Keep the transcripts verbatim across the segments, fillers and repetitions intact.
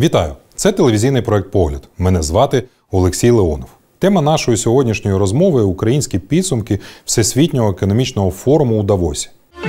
Вітаю! Це телевізійний проект «Погляд». Мене звати Олексій Леонов. Тема нашої сьогоднішньої розмови – українські підсумки Всесвітнього економічного форуму у Давосі.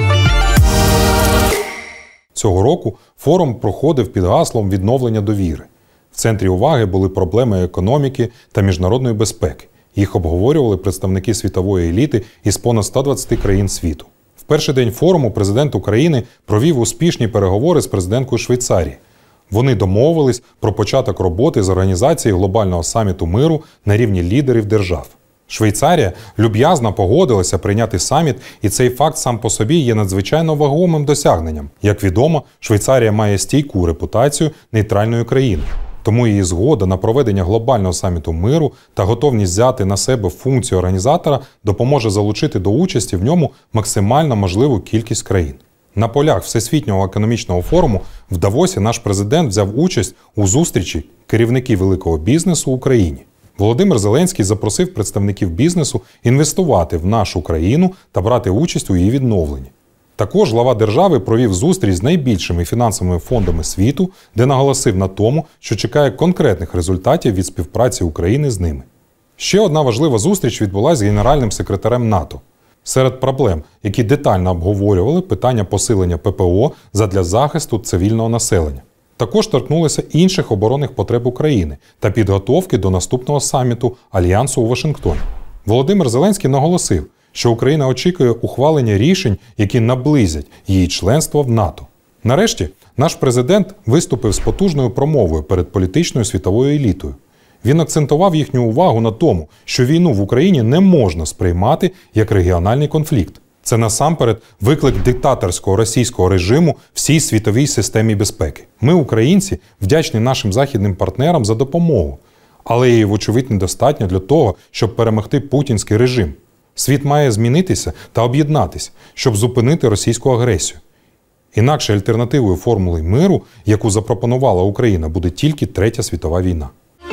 Цього року форум проходив під гаслом «Відновлення довіри». В центрі уваги були проблеми економіки та міжнародної безпеки. Їх обговорювали представники світової еліти із понад ста двадцяти країн світу. В перший день форуму президент України провів успішні переговори з президенткою Швейцарії. Вони домовились про початок роботи з організації глобального саміту миру на рівні лідерів держав. Швейцарія люб'язно погодилася прийняти саміт, і цей факт сам по собі є надзвичайно вагомим досягненням. Як відомо, Швейцарія має стійку репутацію нейтральної країни. Тому її згода на проведення глобального саміту миру та готовність взяти на себе функцію організатора допоможе залучити до участі в ньому максимально можливу кількість країн. На полях Всесвітнього економічного форуму в Давосі наш президент взяв участь у зустрічі керівників великого бізнесу в Україні. Володимир Зеленський запросив представників бізнесу інвестувати в нашу країну та брати участь у її відновленні. Також глава держави провів зустріч з найбільшими фінансовими фондами світу, де наголосив на тому, що чекає конкретних результатів від співпраці України з ними. Ще одна важлива зустріч відбулася з генеральним секретарем НАТО. Серед проблем, які детально обговорювали, питання посилення ППО задля захисту цивільного населення. Також торкнулися інших оборонних потреб України та підготовки до наступного саміту Альянсу у Вашингтоні. Володимир Зеленський наголосив, що Україна очікує ухвалення рішень, які наблизять її членство в НАТО. Нарешті, наш президент виступив з потужною промовою перед політичною світовою елітою. Він акцентував їхню увагу на тому, що війну в Україні не можна сприймати як регіональний конфлікт. Це насамперед виклик диктаторського російського режиму всій світовій системі безпеки. Ми, українці, вдячні нашим західним партнерам за допомогу, але її, вочевидь, недостатньо для того, щоб перемогти путінський режим. Світ має змінитися та об'єднатися, щоб зупинити російську агресію. Інакше альтернативою формули миру, яку запропонувала Україна, буде тільки Третя світова війна.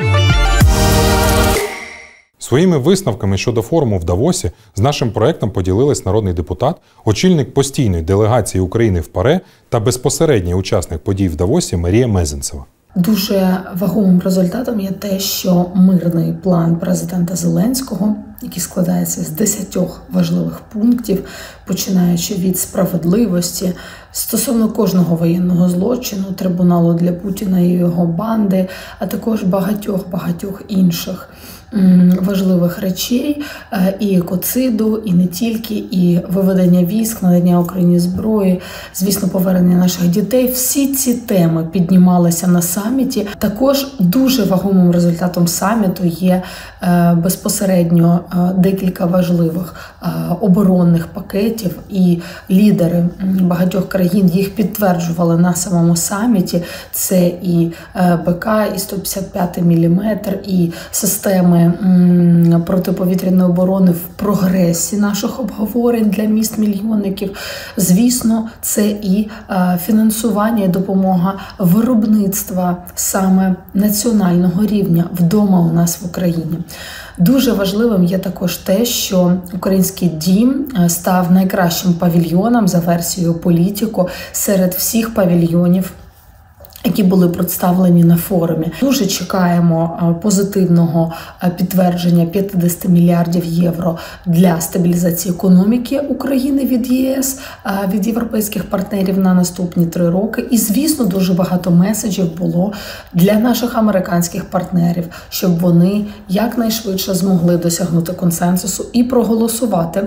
Своїми висновками щодо форуму в Давосі з нашим проектом поділилась народний депутат, очільник постійної делегації України в ПАРЕ та безпосередній учасник подій в Давосі Марія Мезенцева. Дуже вагомим результатом є те, що мирний план президента Зеленського, який складається з десятьох важливих пунктів, починаючи від справедливості, стосовно кожного воєнного злочину, трибуналу для Путіна і його банди, а також багатьох-багатьох інших важливих речей, і екоциду, і не тільки, і виведення військ, надання Україні зброї, звісно, повернення наших дітей. Всі ці теми піднімалися на саміті. Також дуже вагомим результатом саміту є безпосередньо декілька важливих оборонних пакетів, і лідери багатьох країн їх підтверджували на самому саміті. Це і БК, і сто п'ятдесят п'ятий міліметр, і системи протиповітряної оборони в прогресі наших обговорень для міст-мільйонників. Звісно, це і фінансування і допомога виробництва саме національного рівня вдома у нас в Україні. Дуже важливим є також те, що Український дім став найкращим павільйоном за версією Політіко серед всіх павільйонів, які були представлені на форумі. Дуже чекаємо позитивного підтвердження п'ятдесят мільярдів євро для стабілізації економіки України від ЄС, від європейських партнерів на наступні три роки. І, звісно, дуже багато меседжів було для наших американських партнерів, щоб вони якнайшвидше змогли досягнути консенсусу і проголосувати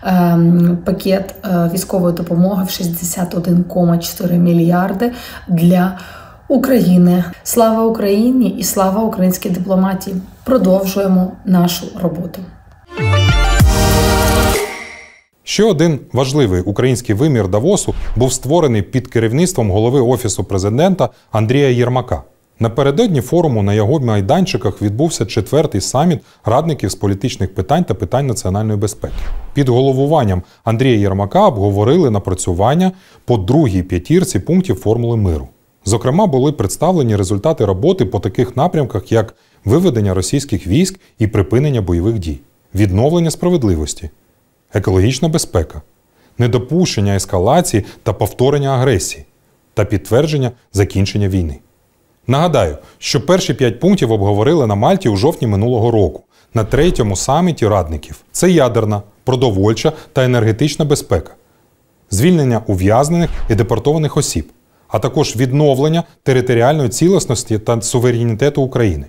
пакет військової допомоги в шістдесят один цілих чотири мільярди для України. Слава Україні і слава українській дипломатії. Продовжуємо нашу роботу. Ще один важливий український вимір Давосу був створений під керівництвом голови Офісу президента Андрія Єрмака. Напередодні форуму на його майданчиках відбувся четвертий саміт радників з політичних питань та питань національної безпеки. Під головуванням Андрія Єрмака обговорили напрацювання по другій п'ятірці пунктів формули миру. Зокрема, були представлені результати роботи по таких напрямках, як виведення російських військ і припинення бойових дій, відновлення справедливості, екологічна безпека, недопущення ескалації та повторення агресії та підтвердження закінчення війни. Нагадаю, що перші п'ять пунктів обговорили на Мальті у жовтні минулого року на третьому саміті радників. Це ядерна, продовольча та енергетична безпека, звільнення ув'язнених і депортованих осіб, а також відновлення територіальної цілісності та суверенітету України.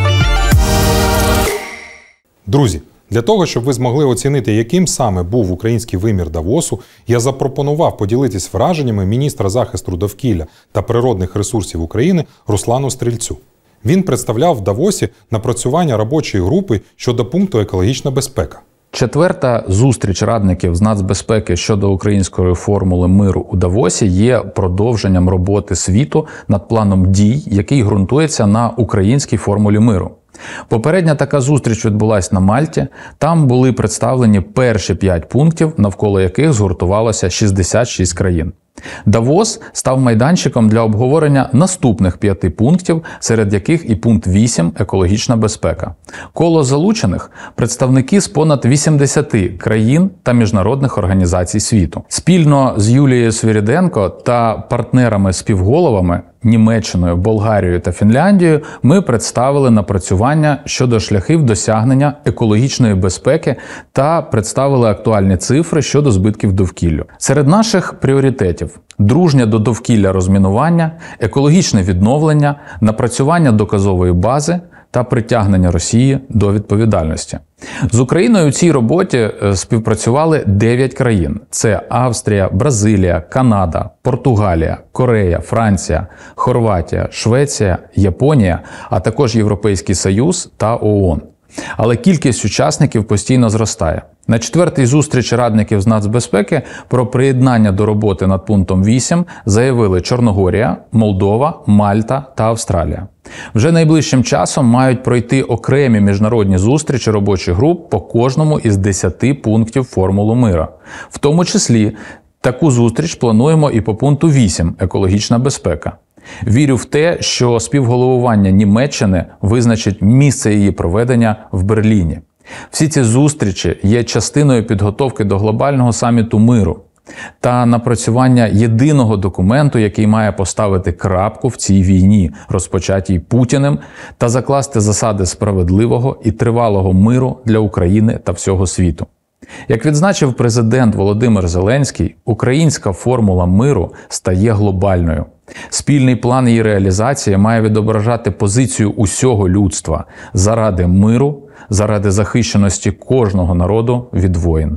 Друзі, для того, щоб ви змогли оцінити, яким саме був український вимір Давосу, я запропонував поділитись враженнями міністра захисту довкілля та природних ресурсів України Руслану Стрільцю. Він представляв в Давосі напрацювання робочої групи щодо пункту «Екологічна безпека». Четверта зустріч радників з нацбезпеки щодо української формули миру у Давосі є продовженням роботи світу над планом дій, який ґрунтується на українській формулі миру. Попередня така зустріч відбулась на Мальті. Там були представлені перші п'ять пунктів, навколо яких згуртувалося шістдесят шість країн. Давос став майданчиком для обговорення наступних п'яти пунктів, серед яких і пункт вісім – екологічна безпека. Коло залучених – представники з понад вісімдесяти країн та міжнародних організацій світу. Спільно з Юлією Свириденко та партнерами-співголовами Німеччиною, Болгарією та Фінляндією ми представили напрацювання щодо шляхів досягнення екологічної безпеки та представили актуальні цифри щодо збитків довкіллю. Серед наших пріоритетів – дружнє до довкілля розмінування, екологічне відновлення, напрацювання доказової бази та притягнення Росії до відповідальності. З Україною у цій роботі співпрацювали дев'ять країн. Це Австрія, Бразилія, Канада, Португалія, Корея, Франція, Хорватія, Швеція, Японія, а також Європейський Союз та ООН. Але кількість учасників постійно зростає. На четвертій зустрічі радників з нацбезпеки про приєднання до роботи над пунктом вісім заявили Чорногорія, Молдова, Мальта та Австралія. Вже найближчим часом мають пройти окремі міжнародні зустрічі робочих груп по кожному із десяти пунктів формули миру. В тому числі таку зустріч плануємо і по пункту вісім – екологічна безпека. Вірю в те, що співголовування Німеччини визначить місце її проведення в Берліні. Всі ці зустрічі є частиною підготовки до глобального саміту миру та напрацювання єдиного документу, який має поставити крапку в цій війні, розпочатій Путіним, та закласти засади справедливого і тривалого миру для України та всього світу. Як відзначив президент Володимир Зеленський, українська формула миру стає глобальною. Спільний план її реалізації має відображати позицію усього людства заради миру, заради захищеності кожного народу від воїн.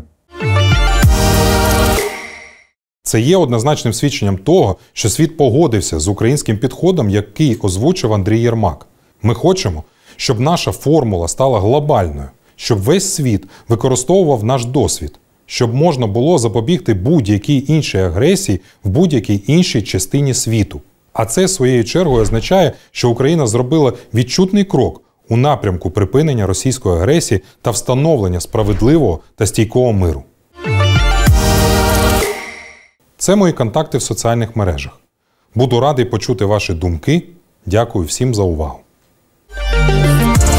Це є однозначним свідченням того, що світ погодився з українським підходом, який озвучив Андрій Єрмак. Ми хочемо, щоб наша формула стала глобальною, щоб весь світ використовував наш досвід, щоб можна було запобігти будь-якій іншій агресії в будь-якій іншій частині світу. А це своєю чергою означає, що Україна зробила відчутний крок у напрямку припинення російської агресії та встановлення справедливого та стійкого миру. Це мої контакти в соціальних мережах. Буду радий почути ваші думки. Дякую всім за увагу.